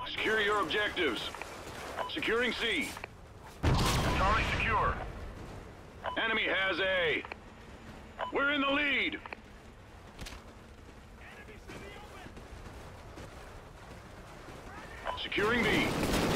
Secure your objectives. Securing C. Charlie secure. Enemy has A. We're in the lead. Securing B.